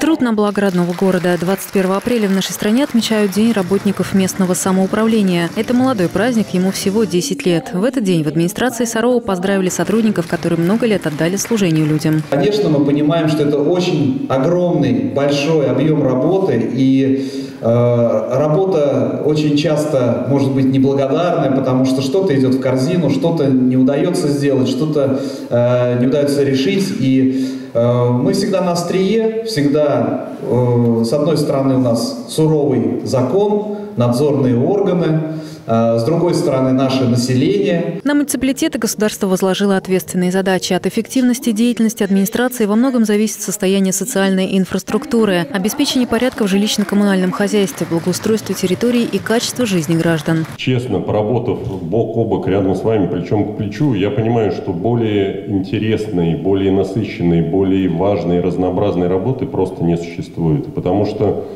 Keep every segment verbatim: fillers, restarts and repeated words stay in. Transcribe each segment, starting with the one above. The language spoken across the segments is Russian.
Труд на благо родного города. двадцать первого апреля в нашей стране отмечают День работников местного самоуправления. Это молодой праздник, ему всего десять лет. В этот день в администрации Сарова поздравили сотрудников, которые много лет отдали служению людям. Конечно, мы понимаем, что это очень огромный, большой объем работы, и э, работа очень часто может быть неблагодарная, потому что что-то идет в корзину, что-то не удается сделать, что-то э, не удается решить, и э, мы всегда на острие, всегда, э, с одной стороны, у нас суровый закон, надзорные органы, с другой стороны, наше население. На муниципалитеты государство возложило ответственные задачи. От эффективности деятельности администрации во многом зависит состояние социальной инфраструктуры, обеспечение порядка в жилищно-коммунальном хозяйстве, благоустройство территорий и качество жизни граждан. Честно, поработав бок о бок рядом с вами, плечом к плечу, я понимаю, что более интересной, более насыщенной, более важной, разнообразной работы просто не существует. Потому что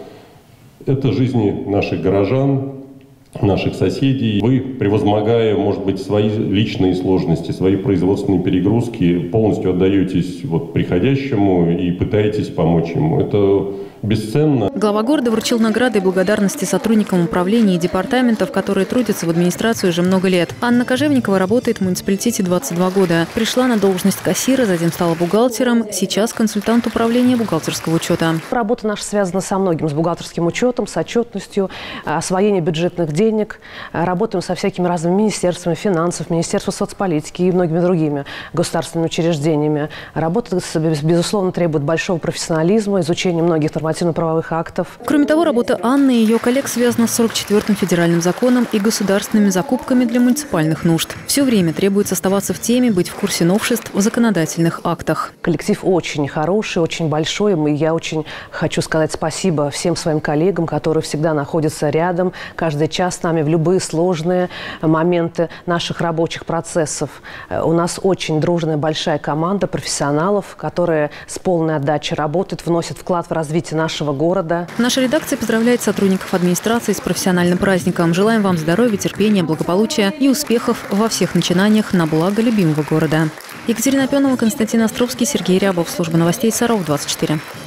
это жизни наших горожан, наших соседей. Вы, превозмогая, может быть, свои личные сложности, свои производственные перегрузки, полностью отдаетесь вот приходящему и пытаетесь помочь ему. Это бесценно. Глава города вручил награды и благодарности сотрудникам управления и департаментов, которые трудятся в администрации уже много лет. Анна Кожевникова работает в муниципалитете двадцать два года. Пришла на должность кассира, затем стала бухгалтером, сейчас консультант управления бухгалтерского учета. Работа наша связана со многим, с бухгалтерским учетом, с отчетностью, освоением бюджетных денег. Работаем со всякими разными министерствами финансов, Министерством соцполитики и многими другими государственными учреждениями. Работа, безусловно, требует большого профессионализма, изучения многих нормативно-правовых актов. Кроме того, работа Анны и ее коллег связана с сорок четвёртым федеральным законом и государственными закупками для муниципальных нужд. Все время требуется оставаться в теме, быть в курсе новшеств в законодательных актах. Коллектив очень хороший, очень большой. И я очень хочу сказать спасибо всем своим коллегам, которые всегда находятся рядом, каждый час с нами в любые сложные моменты наших рабочих процессов. У нас очень дружная большая команда профессионалов, которые с полной отдачей работают, вносят вклад в развитие нашего города. Наша редакция поздравляет сотрудников администрации с профессиональным праздником. Желаем вам здоровья, терпения, благополучия и успехов во всех начинаниях на благо любимого города. Екатерина Пенова, Константин Островский, Сергей Рябов. Служба новостей Саров двадцать четыре.